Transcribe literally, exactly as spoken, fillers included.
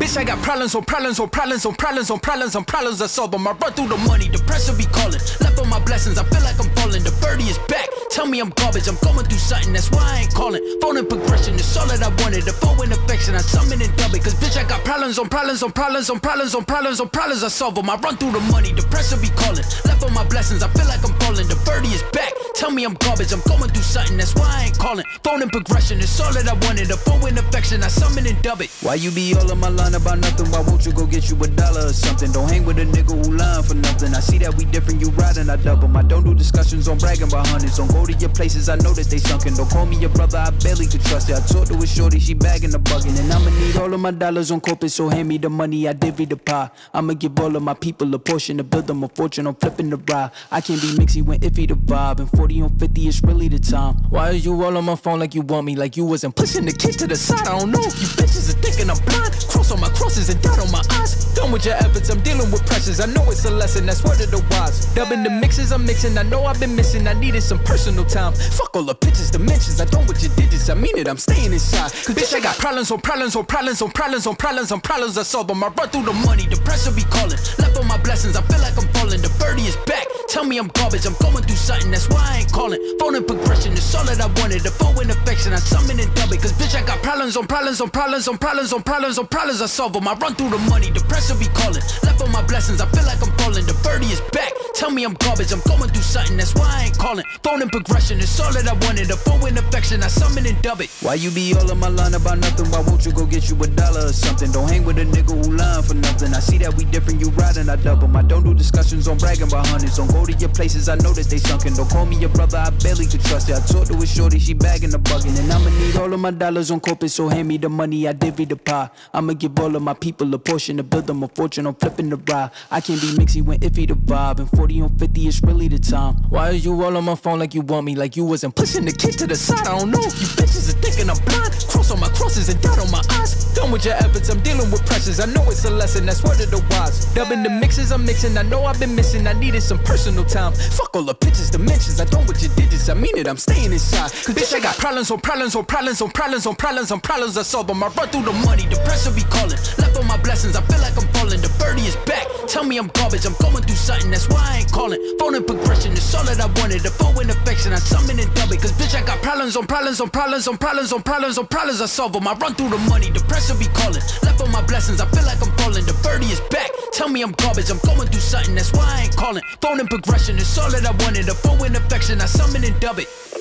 Bitch, I got problems on problems on problems on problems on problems on problems I solve them. I run through the money, the pressure be calling. Left on my blessings, I feel like I'm falling. The birdie is back, tell me I'm garbage. I'm going through something, that's why I ain't calling. Phone and progression, it's all that I wanted. The phone and affection, I summon and dub it. Cause bitch, I got problems on problems on problems on problems on problems on problems I solve them. I run through the money, the pressure be calling. Left on my blessings, I feel like I'm falling. The birdie is back, tell me I'm garbage. I'm going through something, that's why I ain't calling. Phone and progression, it's all that I wanted. The phone and affection, I summon and dub it. Why you be all on my line about nothing? Why won't you go get you a dollar or something? Don't hang with a nigga who lying for nothing. I see that we different, you riding, I double. I don't do discussions on bragging about hundreds. Don't go to your places, I know that they sunken. Don't call me your brother, I barely could trust it. I talked to a shorty, she bagging the bugging. And I'ma need all of my dollars on corporate, so hand me the money, I divvy the pie. I'ma give all of my people a portion to build them a fortune. I'm flipping the ride. I can't be mixy when iffy the vibe. And forty on fifty is really the time. Why are you all on my phone like you want me? Like you wasn't pushing the kid to the side. I don't know if you bitches are thinking I'm blind. Cross on my crosses and dot on my eyes. Done with your efforts, I'm dealing with pressures. I know it's a lesson, that's word of the wise. Dubbing the mixes, I'm mixing. I know I've been missing, I needed some personal time. Fuck all the pictures, dimensions. I don't with your digits, I mean it, I'm staying inside. Cause bitch, I got problems on problems on problems on problems on problems on problems I solve them. I run through the money, the pressure be calling. Left on my blessings, I feel like I'm falling. The birdie is back, tell me I'm garbage. I'm going through something, that's why I ain't calling. Phone and progression, it's all that I wanted. The phone and affection, I summon and dub it. Cause bitch, I got problems on problems on problems on problems on problems on problems I solve them. I run through the money, the pressure be calling. Left on my blessings, I feel like I'm falling. The birdie is back, tell me I'm garbage. I'm going through something, that's why I ain't calling. Phone and progression, it's all that I wanted. The phone and affection, I summon and dub it. Why you be all on my line about nothing? Why won't you go get you a dollar or something? Don't hang with a nigga who lying for nothing. I see that we different, you riding, I double. I don't do discussions on bragging about hundreds. Don't go to your places, I know that they sunken. Don't call me your brother, I barely could trust it. I talked to a shorty, she bagging the bugging. And I'ma need all of my dollars on corporate, so hand me the money, I divvy the pie. I'ma give all of my people a portion to build them a fortune. I'm flipping the ride. I can't be mixy when iffy the vibe. And forty on fifty is really the time. Why are you all on my phone like you want me? Like you wasn't pushing the kid to the side. I don't know if you bitches are thinking I'm blind. Cross on my crosses and dot on my eyes. Done with your efforts, I'm dealing with pressures. I know it's a lesson, that's word of the wise. Dubbing the mixes, I'm mixing. I know I've been missing, I needed some personal time. Fuck all the pictures, dimensions. I don't with your digits, I mean it, I'm staying inside. Cause bitch, I got problems on problems on problems on problems on problems on problems I solve them. I run through the money, the pressure be calling. Left on my blessings, I feel like I'm falling. The birdie is back, tell me I'm garbage. I'm going through something, that's why I ain't calling. Phone and progression, it's all that I wanted. The phone and affection, I summon and dub it. Cause bitch, I got problems on problems on problems on problems on problems on problems I solve them. I run through the money, the pressure be calling. Left on my blessings, I feel like I'm falling. The birdie is back, tell me I'm garbage. I'm going through something, that's why I ain't calling. Phone and progression, it's all that I wanted. The phone and affection, I summon and dub it.